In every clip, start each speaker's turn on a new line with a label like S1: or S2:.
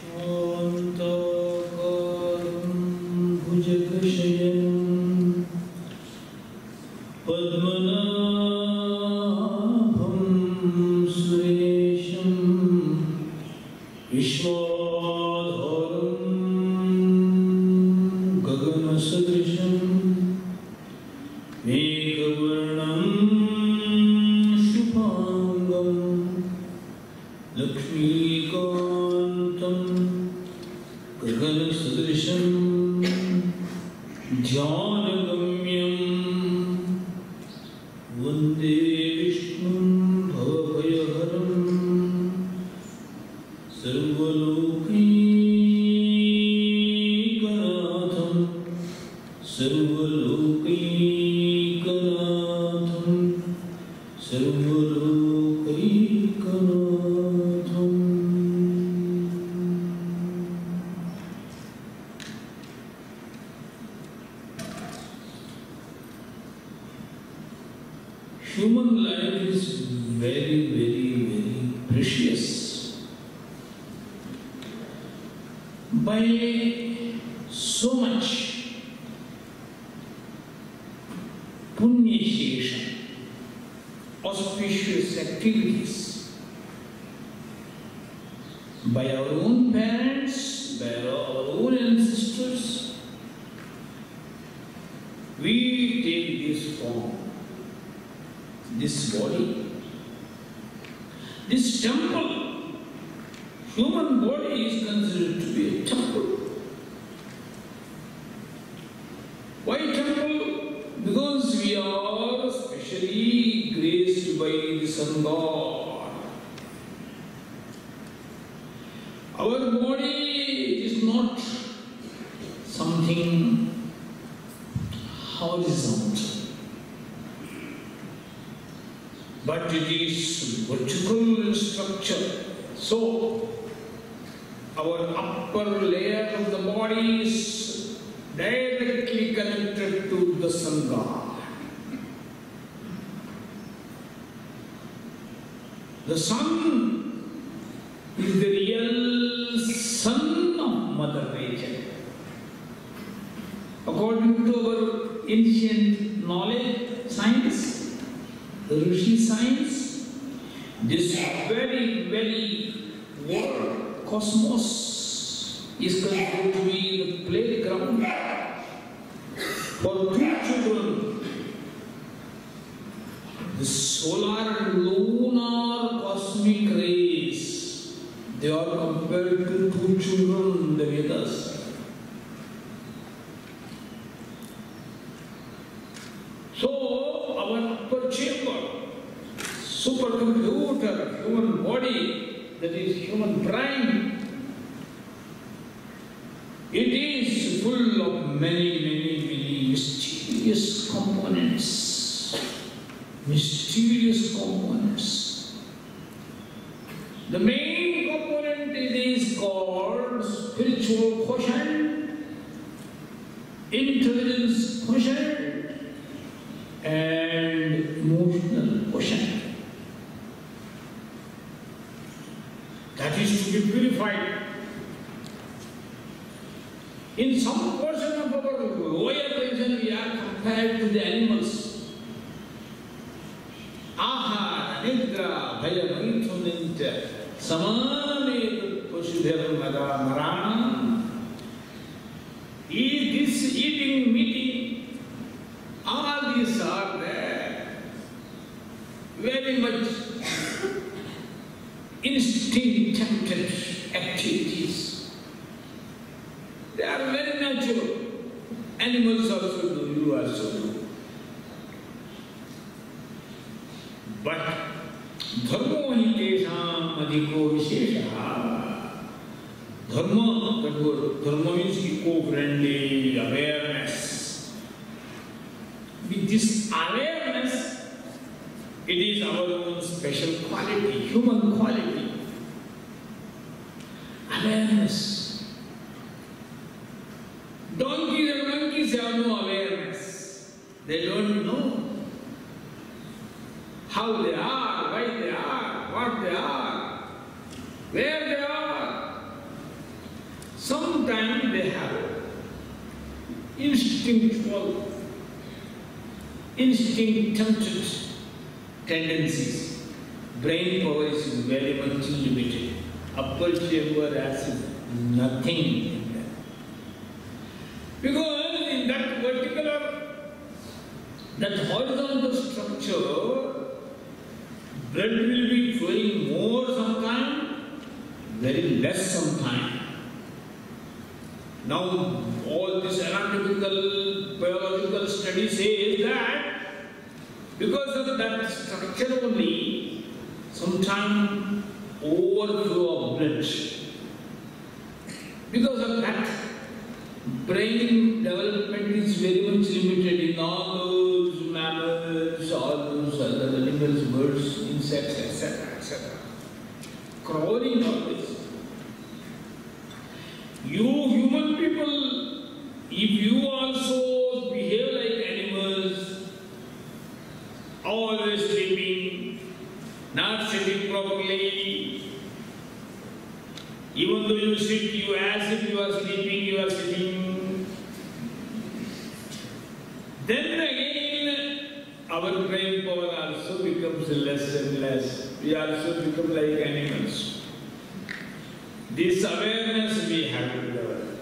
S1: Human life is very, very, very precious. By so much punya shesha, auspicious activities, by our own parents, by our own ancestors, we take this form. This body, this temple, human body is considered to be a temple. Why temple? Because we are specially graced by the Sun God. Our body is not something horizontal, but it is vertical structure. So, our upper layer of the body is directly connected to the Sun God. The sun is the real son of Mother Nature. According to our ancient knowledge, science, Rishi science, this very, very world, cosmos, is considered to be the playground for two children. The solar and lunar cosmic rays, they are compared to two children in the Vedas. So, our upper chamber, supercomputer, human body, that is human brain, it is full of many, many, many mysterious components. Mysterious components. The main component is called spiritual quotient, intelligence quotient, and emotional quotient. That is to be purified. In some portion of our lower region, we are compared to the animals. Aha, nidra, bhaya, maithuninta, samaname, pushudhar, marana. This eating, meeting, all these are there. Very much instinct-tempted activities. They are very natural. Animals also do, you also do. But dharmo hi tesham adhiko visheshaha. Dharma means eco-friendly awareness. With this awareness, it is our own special quality, human quality. Awareness. Donkeys and monkeys have no awareness. They don't know how they are, why they are, what they are, where they are. Sometimes they have instinctual, instinct-tempted tendencies. Brain power is very much limited. Upper chamber has nothing in there. Because in that that horizontal structure, blood will be flowing more sometime, very less sometime. Now, all this anatomical, biological study says that because of that structure only, sometimes overflow of blood. Because of that, brain development is very much limited in all those mammals, all those other animals, birds, insects, etc., etc. Crawling all this. You human people, if you also behave like animals, always sleeping, not sitting properly, even though you sit, you as if you are sleeping, you are sitting, then again our brain power also becomes less and less. We also become like animals. This awareness we have to develop.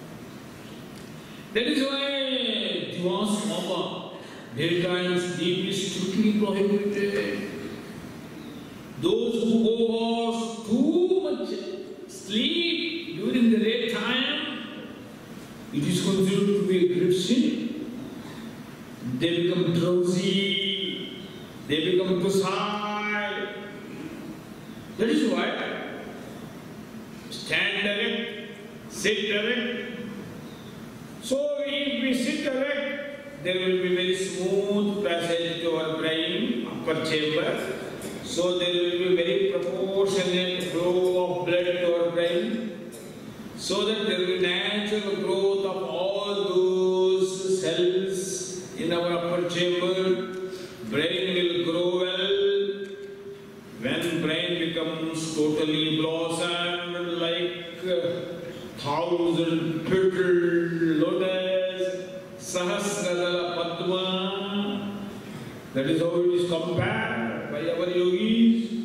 S1: That is why S-VYASA, daytime sleep is strictly prohibited. Those who go for too much sleep during the daytime, it is considered to be a great sin. They become drowsy, they become docile. That is why stand erect, sit erect. So if we sit erect, there will be very smooth passage to our brain, upper chamber. So there will be very proportionate flow of blood to our brain. So that there will be natural growth of all those cells in our upper chamber. Brain will grow well. When brain becomes totally blossomed like 1,000 petal lotus, Sahasradala Padma, that is how it is compared by our yogis.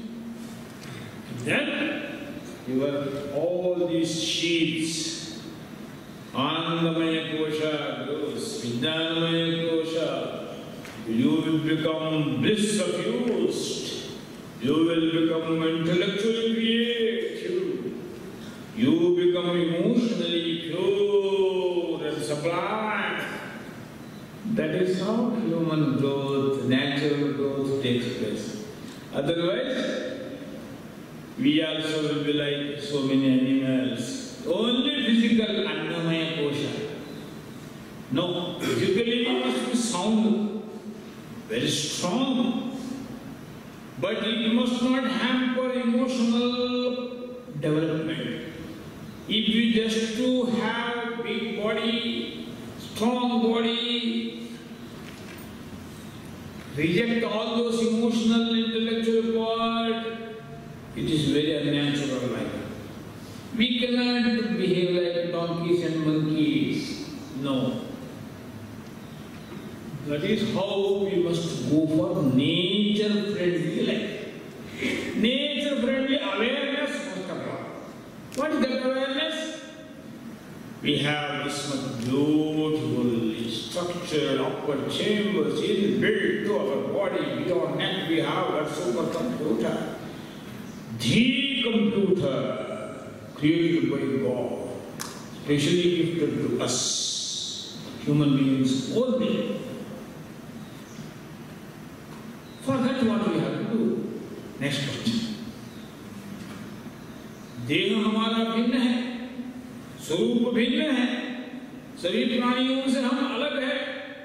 S1: Then all these sheets, Anandamaya Kosha grows, Vijnanamaya Kosha, you will become bliss suffused. You will become intellectually creative. You become emotionally pure and sublime. That is how human growth, natural growth takes place. Otherwise, we also will be like so many animals. Only physical Annamaya Kosha. No, physically we must be sound, very strong. But it must not hamper emotional development. If we just to have big body, strong body, reject all those emotional, intellectual part, it is very unnatural like that. We cannot behave like donkeys and monkeys. No. That is how we must go for nature-friendly life. Nature-friendly awareness must come. What is that awareness? We have this much beautiful structured upper chambers inbuilt to our body. Beyond that we have a supercomputer. The computer created by God, specially gifted to us, human beings only. For that what we have to do? Next question. देह हमारा भिन्न है, स्वरूप भिन्न है, सभी प्राणियों से हम अलग है.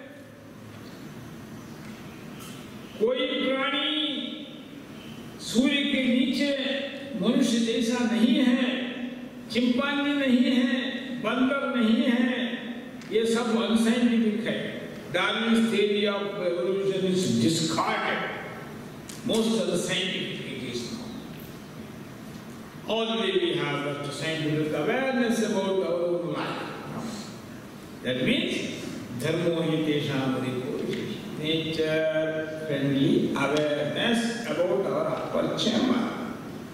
S1: कोई प्राणी सूर्य के नीचे मनुष्य जैसा नहीं है, चिंपांजी नहीं है, बंदर नहीं है. ये सब अनसाइंटिफिक है. Darwin's theory of evolution is discarded. Most of the scientific it is now. Already we have that scientific awareness about our own life. That means dharmo hitesham riko, nature friendly awareness about our upper chamber.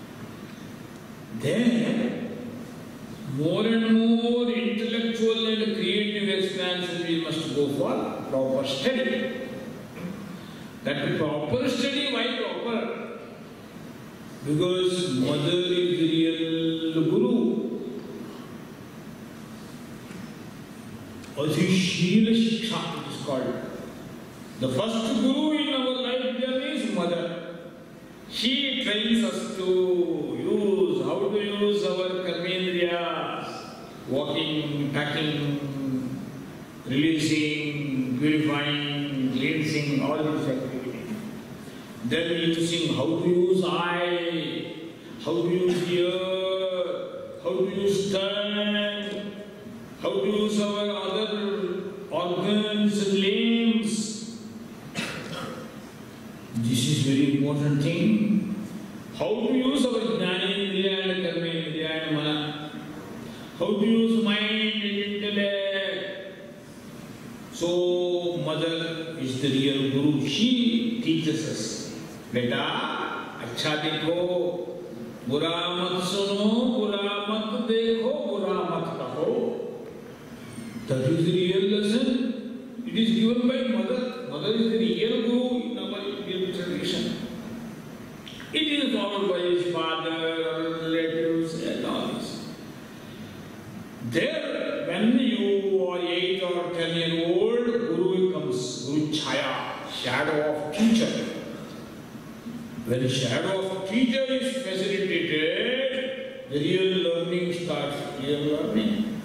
S1: Then more and more intellectual and creative expansion we must go for proper study. That proper study, why proper? Because mother is the real guru. Adhishila Shiksha it is called. The first guru in our life journey is mother. She trains us to use, how to use our karmendriyas, walking, packing, releasing, purifying, cleansing, all these activities. Then using how to use eye, how to use ear, how to use tongue, how to use our other organs and limbs. This is very important thing. How to use our jnanendriya and karmendriya and mana. How to use mind and intellect. So mother is the real guru. She teaches us. बेटा अच्छा देखो, बुरा मत सुनो, बुरा मत देखो, बुरा मत कहो. That is the real lesson. It is given by mother. Mother is the real guru in our Indian tradition. It is followed by his father, relatives, and all this. There, when you are 8 or 10-year-old, guru comes, guru chaya, shadow of teacher. When the shadow of teacher is facilitated, the real learning starts, real learning.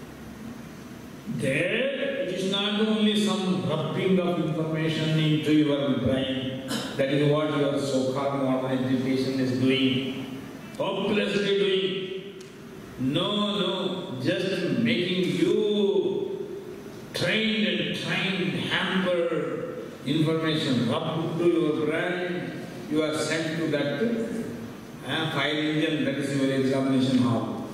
S1: There, it is not only some rubbing of information into your brain. That is what your so-called modern education is doing, hopelessly doing. No, just making you trained and hampered information rubbed to your brain. You are sent to that fire engine, that is your examination hall.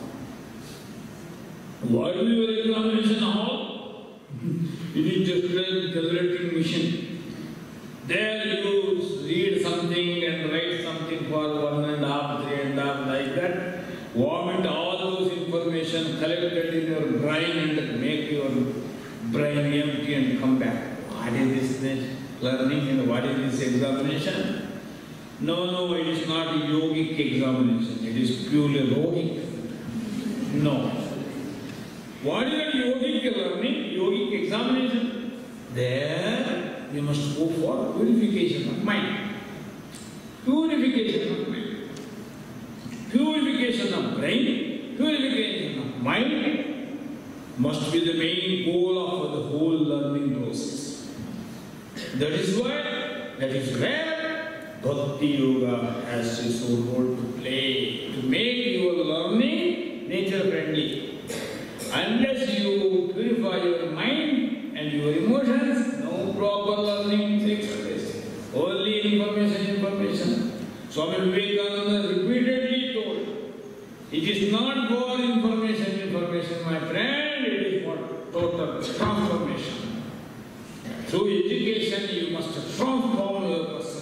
S1: What is your examination hall? It is just like generating machine. There you read something and write something for 1.5, 3.5, like that. Vomit all those information collected in your brain and make your brain empty and come back. What is this learning and what is this examination? No, it is not a yogic examination. It is purely yogic. No. What is a yogic learning? Yogic examination? There you must go for purification of mind. Purification of mind. Purification of brain. Purification of mind must be the main goal of the whole learning process. That is where Bhakti Yoga has its own role to play, to make your learning nature friendly. Unless you purify your mind and your emotions, no proper learning takes place. Only information. Swami Vivekananda repeatedly told, it is not for information, my friend, it is for total transformation. Through education, you must transform your personality.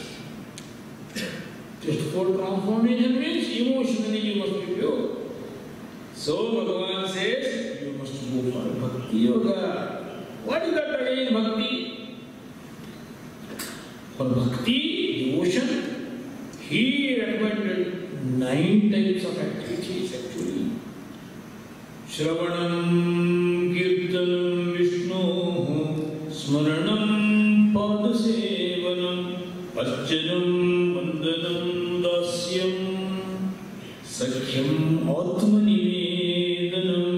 S1: Just for transformation means emotionally you must be pure. So Bhagavan says, you must go for Bhakti Yoga. What is that again, Bhakti? For Bhakti, devotion, he recommended 9 types of activities actually. Shravanam, Kirtanam, Vishnu, Smaranam, Padasevanam, Arjanam, Vandanam, Dasyam, Sakhyam, Atmanivedanam.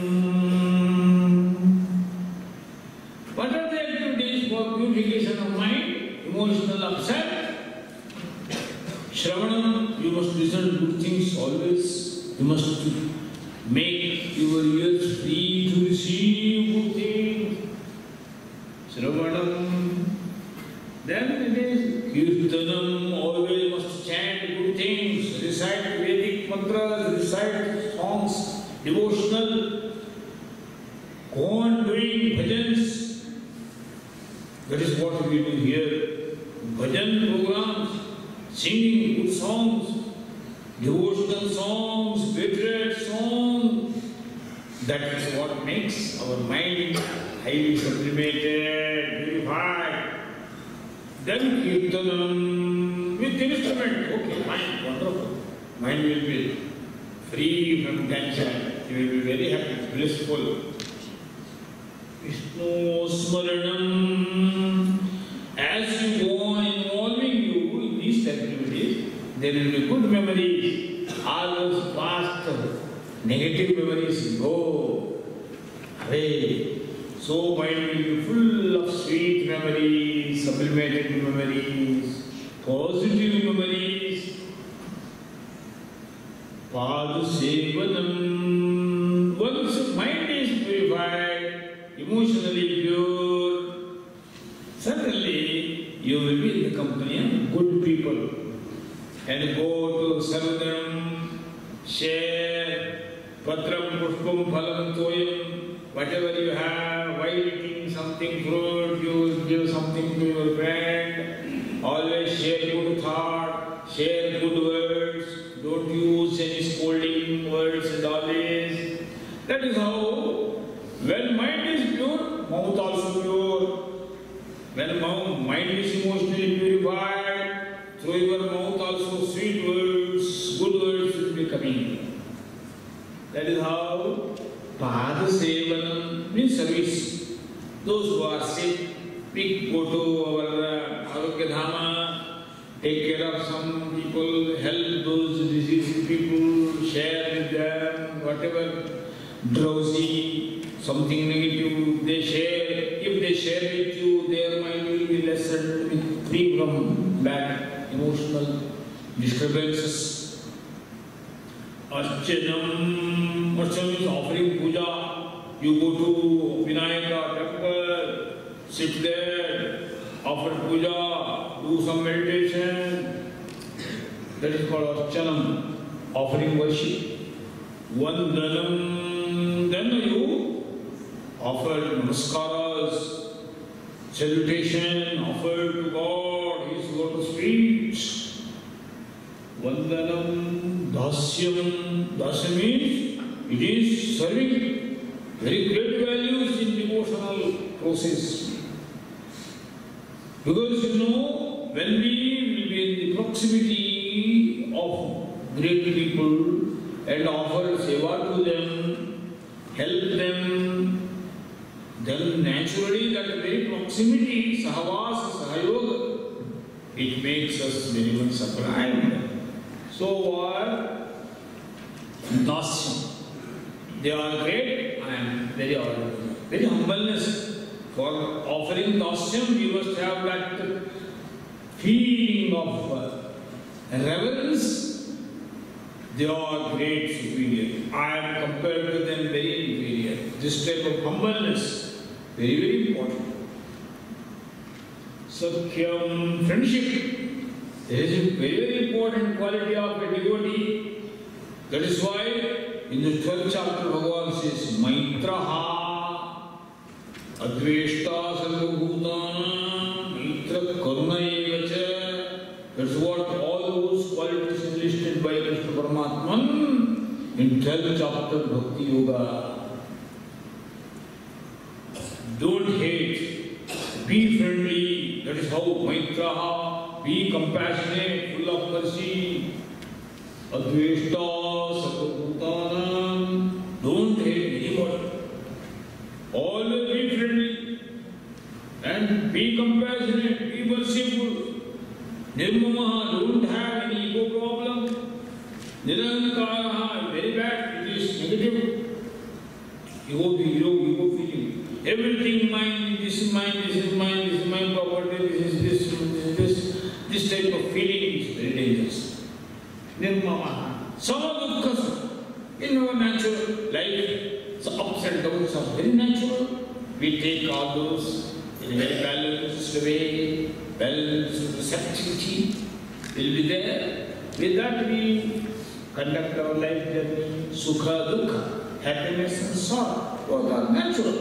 S1: What are the activities for purification of mind, emotional upset? Shravanam, you must listen to good things always. You must make your ears free to receive good things. Shravanam. Then it is Kirtanam, always must chant good things, recite Vedic mantras, recite songs, devotional, go on doing bhajans. That is what we do here. Bhajan programs, singing good songs, devotional songs, patriot songs. That is what makes our mind highly sublimated, purified. Then kirtanam with instrument. Okay, fine, wonderful. Mind will be free from tension. You will be very happy, blissful. Vishnu Smaranam. As you go on involving you in these activities, there will be good memories. All those past negative memories go away. So mind will be full of sweet memories, sublimated memories, positive memories. Padu Sevanam. Once mind is purified, emotionally pure, suddenly you will be in the company of good people and go to serve them, share, patram, pushpam, phalam, toyam, whatever you have, while eating something fruit, you give something to your friend, always share good thought, share good words, don't use any scolding words and all this. That is how, when mind is pure, mouth also pure. When mind is emotionally purified, through your mouth also sweet words, good words will be coming. That is how Pada Sevanam means service. Those who are sick, we go to our Arogya Dhama, take care of some people, help those diseased people, share with them, whatever drowsy, something negative, they share. If they share with you, their mind will be lessened, free from bad emotional disturbances. Archanam. Archanam is offering puja. You go to Vinayaka temple, sit there, offer puja, do some meditation. That is called Archanam, offering worship. Vandanam. Then you offer namaskaras, salutation, offer to God, His lotus feet. Vandanam, dasyam. Dasyam means it is serving very great values in devotional process. Because you know, when we will be in the proximity of great people and offer seva to them, help them, then naturally that very proximity, sahavasa, sahayoga, it makes us very much sublime. So what? Dasyam. They are great, I am very ordinary. Very humbleness. For offering dasyam, we must have that feeling of reverence. They are great, superior. I am compared to them very inferior. This type of humbleness, very, very important. Sakyam, friendship. There is a very, very important quality of a devotee. That is why in the 12th chapter, Bhagavan says, Maitraha, Adveshta Sarvabhutana, Maitra Karuna Evacha. That's what all those qualities enlisted by Krishna Paramatman in 12th chapter Bhakti Yoga. Don't hate, be friendly. That is how Maitraha, be compassionate, full of mercy. Adveshta Sarvabhutanam. Don't hate anybody. Always be friendly and be compassionate, be merciful. Nirmamaha, don't have any ego problem. Nirankaraha, very bad, it is negative. Ego feeling. Everything mine, this is mine, this is mine, this is my property, this is this, this is this. This type of feeling is very dangerous. Nirmamaha. Samadukkhasa. In our natural life, so ups and downs are very natural. We take all those in a very balanced way, balanced receptivity will be there. With that we conduct our life journey, sukha, dukkha, happiness and sorrow, both are natural.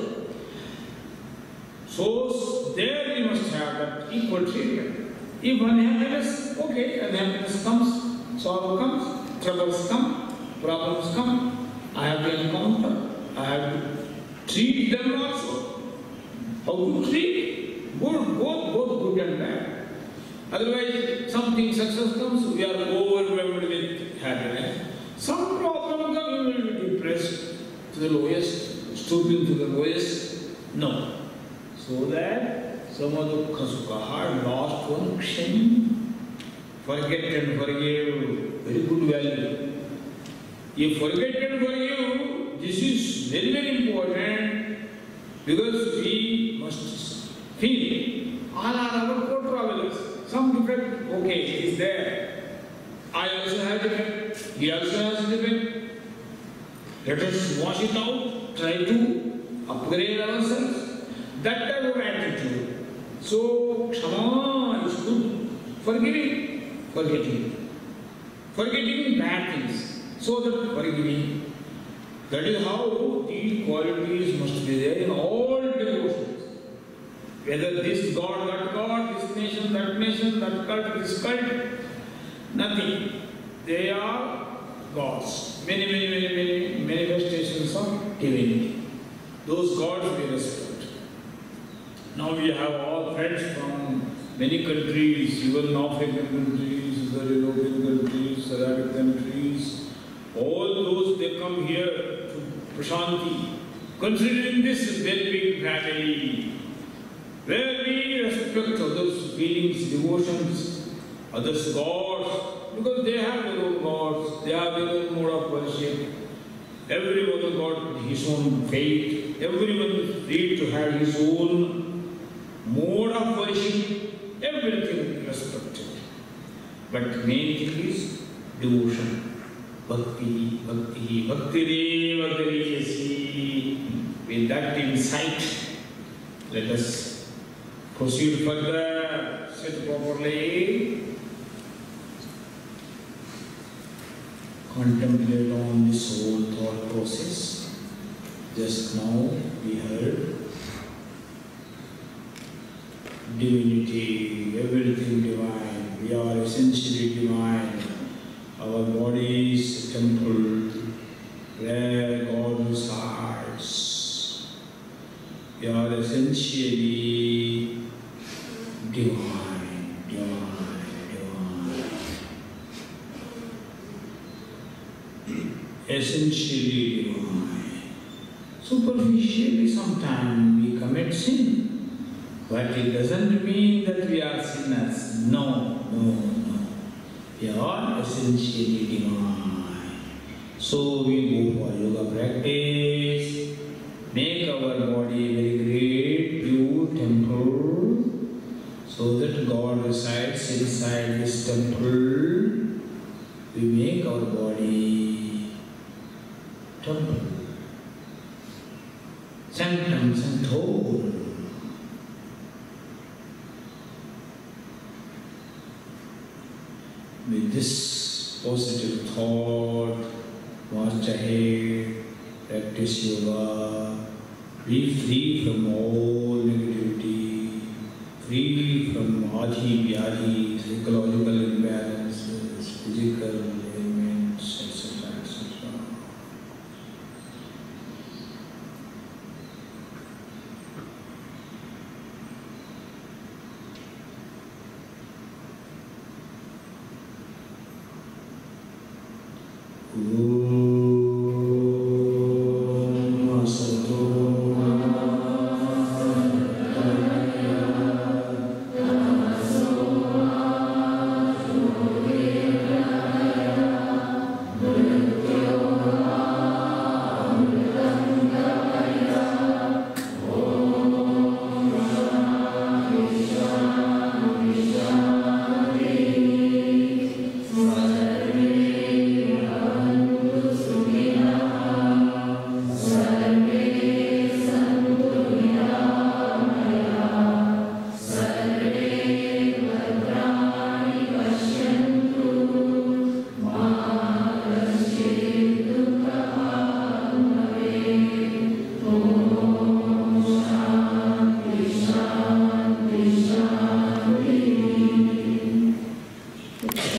S1: So there we must have that equal treatment. If unhappiness, okay, unhappiness comes, sorrow comes, troubles come, problems come, I have to encounter, I have to treat them also. How to treat? Both good and bad. Otherwise, something success comes, we are overwhelmed with happiness. Some problem comes, we will be depressed to the lowest, stooping to the lowest. No. So that samadukha sukha, lost one kshani, forget and forgive, very good value. If forget and forgive, this is very, very important because we must feel all are our co-travelers. Some defect, okay, is there. I also have defect, he also has defect. Let us wash it out, try to upgrade ourselves. That type of attitude. So, Kshama is good. Forgiving, forgetting bad things. So that forgiving. That is how these qualities must be there in all devotions. Whether this God, that God, this nation, that cult, this cult, nothing. They are gods. Many manifestations of divinity. Those gods we respect. Now we have all friends from many countries, even African countries, the European countries, Arabic countries. All those, they come here to Prashanti, considering this very big family, where we respect others' feelings, devotions, others' gods, because they have their own gods, they have their own mode of worship. Everyone has got his own faith, everyone is free to have his own mode of worship, everything respected. But main thing is devotion. Bhakti, bhakti-reva kariyasi. With that insight, let us proceed further, sit properly, contemplate on this whole thought process. Just now we heard divinity, everything divine, we are essentially divine. Our body is a temple where God resides. We are essentially divine. Essentially divine. Superficially sometimes we commit sin. But it doesn't mean that we are sinners. No. We are essentially divine. So we go for yoga practice, make our body very great, pure temple, so that God resides inside this temple. We make our body temple, sanctum sanctorum. With this positive thought, march ahead, practice yoga, be free from all negativity, free from adhi, vyadhi, psychological imbalances, physical ailments, etc. Ooh.